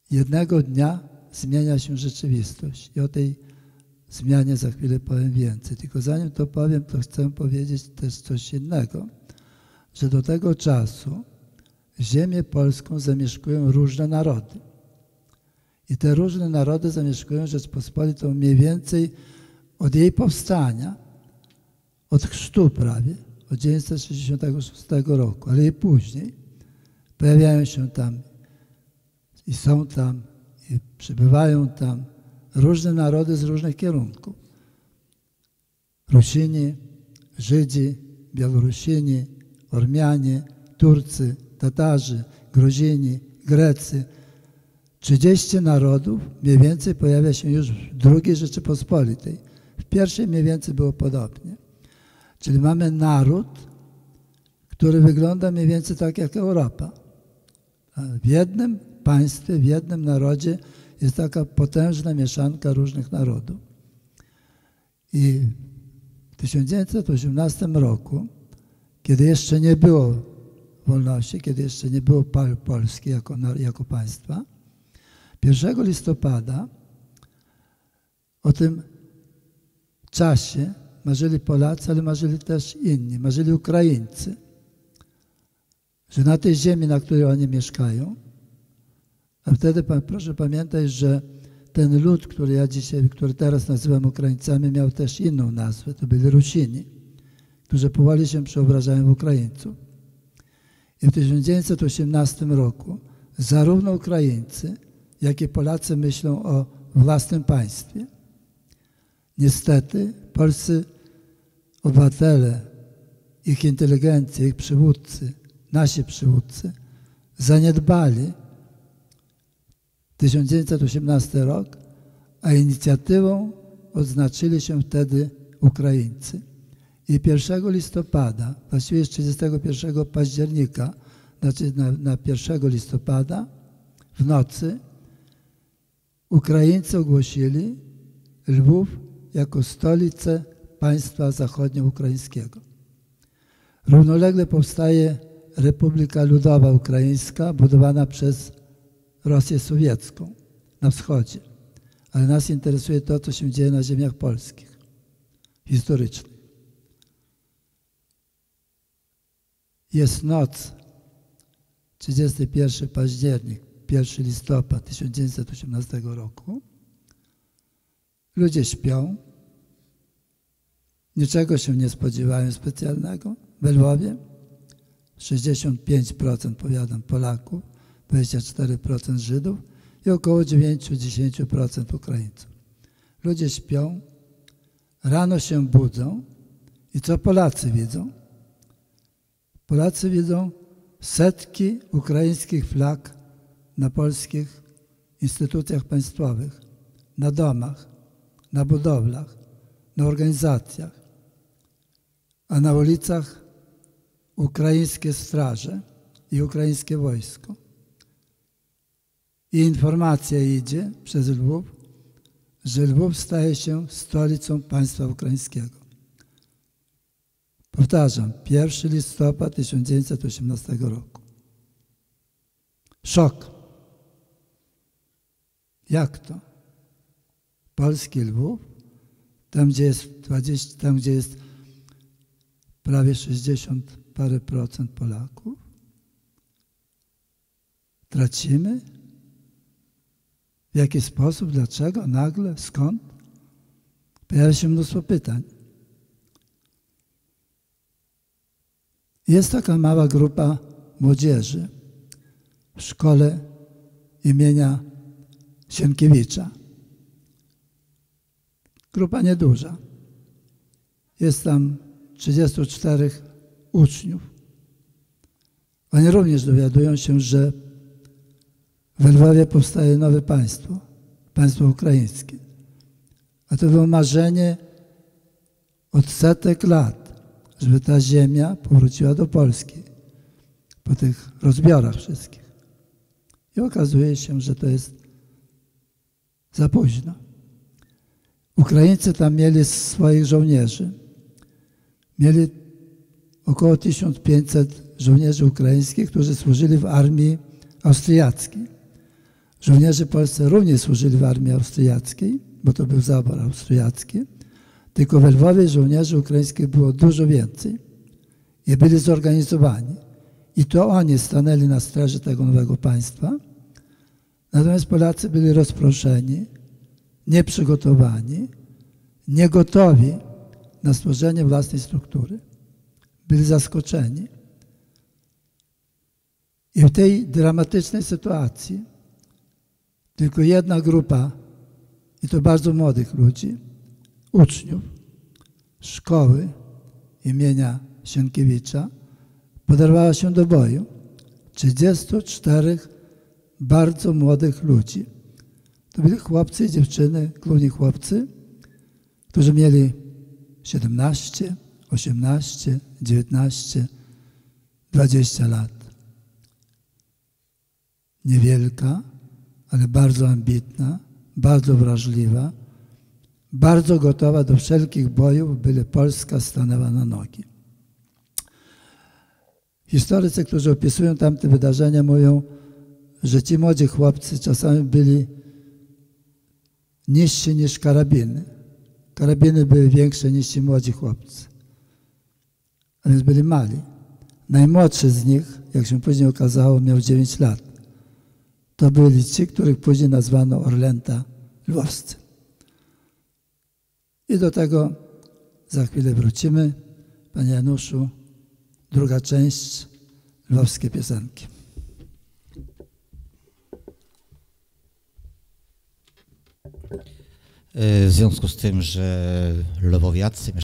Jednego dnia zmienia się rzeczywistość i o tej zmianie za chwilę powiem więcej. Tylko zanim to powiem, to chcę powiedzieć też coś innego, że do tego czasu ziemię polską zamieszkują różne narody. I te różne narody zamieszkują Rzeczpospolitą mniej więcej od jej powstania, od chrztu prawie, od 966 roku, ale i później pojawiają się tam i są tam, i przybywają tam różne narody z różnych kierunków. Rusini, Żydzi, Białorusini, Ormianie, Turcy, Tatarzy, Gruzini, Grecy. 30 narodów mniej więcej pojawia się już w II Rzeczypospolitej. W pierwszej mniej więcej było podobnie. Czyli mamy naród, który wygląda mniej więcej tak jak Europa. W jednym państwie, w jednym narodzie jest taka potężna mieszanka różnych narodów. I w 1918 roku, kiedy jeszcze nie było wolności, kiedy jeszcze nie było Polski jako państwa, 1 listopada o tym czasie marzyli Polacy, ale marzyli też inni, marzyli Ukraińcy, że na tej ziemi, na której oni mieszkają, a wtedy proszę pamiętać, że ten lud, który teraz nazywam Ukraińcami, miał też inną nazwę, to byli Rusini, którzy powoli się przeobrażają w Ukraińców. I w 1918 roku zarówno Ukraińcy, jak i Polacy myślą o własnym państwie. Niestety polscy obywatele, ich inteligencja, ich przywódcy, nasi przywódcy zaniedbali 1918 rok, a inicjatywą odznaczyli się wtedy Ukraińcy. I 1 listopada, właściwie z 31 października, znaczy na 1 listopada w nocy Ukraińcy ogłosili Lwów jako stolicę państwa zachodnioukraińskiego. Równolegle powstaje Republika Ludowa Ukraińska, budowana przez Rosję Sowiecką na wschodzie. Ale nas interesuje to, co się dzieje na ziemiach polskich, historycznych. Jest noc, 31 październik, 1 listopad 1918 roku. Ludzie śpią, niczego się nie spodziewają specjalnego. We Lwowie 65% powiadam Polaków, 24% Żydów i około 9-10% Ukraińców. Ludzie śpią, rano się budzą i co Polacy widzą? Polacy widzą setki ukraińskich flag na polskich instytucjach państwowych, na domach, na budowlach, na organizacjach, a na ulicach ukraińskie straże i ukraińskie wojsko. I informacja idzie przez Lwów, że Lwów staje się stolicą państwa ukraińskiego. Powtarzam, 1 listopad 1918 roku. Szok. Jak to? Polski Lwów, tam gdzie jest prawie 60 parę procent Polaków, tracimy? W jaki sposób? Dlaczego? Nagle? Skąd? Pojawia się mnóstwo pytań. Jest taka mała grupa młodzieży w szkole imienia Sienkiewicza. Grupa nieduża. Jest tam 34 uczniów. Oni również dowiadują się, że we Lwowie powstaje nowe państwo, państwo ukraińskie. A to było marzenie od setek lat, żeby ta ziemia powróciła do Polski po tych rozbiorach wszystkich. I okazuje się, że to jest za późno. Ukraińcy tam mieli swoich żołnierzy. Mieli około 1500 żołnierzy ukraińskich, którzy służyli w armii austriackiej. Żołnierze polscy również służyli w armii austriackiej, bo to był zabór austriacki, tylko we Lwowie żołnierzy ukraińskich było dużo więcej i byli zorganizowani. I to oni stanęli na straży tego nowego państwa. Natomiast Polacy byli rozproszeni, nieprzygotowani, niegotowi na stworzenie własnej struktury. Byli zaskoczeni. I w tej dramatycznej sytuacji tylko jedna grupa, i to bardzo młodych ludzi, uczniów szkoły imienia Sienkiewicza, poderwała się do boju. 34 bardzo młodych ludzi. To byli chłopcy i dziewczyny, głównie chłopcy, którzy mieli 17, 18, 19, 20 lat. Niewielka, ale bardzo ambitna, bardzo wrażliwa, bardzo gotowa do wszelkich bojów, byle Polska stanęła na nogi. Historycy, którzy opisują tamte wydarzenia, mówią, że ci młodzi chłopcy czasami byli niżsi niż karabiny. Karabiny były większe niż ci młodzi chłopcy. A więc byli mali. Najmłodszy z nich, jak się później okazało, miał 9 lat. To byli ci, których później nazwano Orlęta lwowscy. I do tego za chwilę wrócimy. Panie Januszu, druga część, lwowskie piosenki. W związku z tym, że lwowiacy